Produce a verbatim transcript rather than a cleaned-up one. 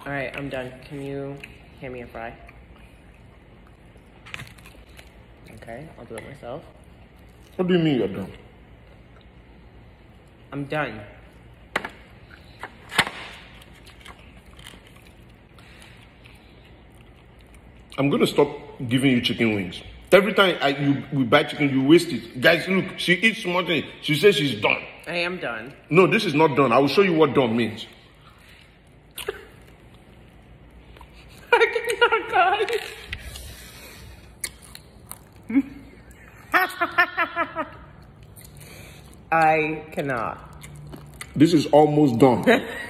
All right, I'm done. Can you hand me a fry? Okay, I'll do it myself. What do you mean you're done? I'm done. I'm gonna stop giving you chicken wings. Every time I, you we buy chicken, you waste it. Guys, look, she eats something. She says she's done. I am done. No, this is not done. I will show you what done means. I cannot, guys. I cannot. This is almost done.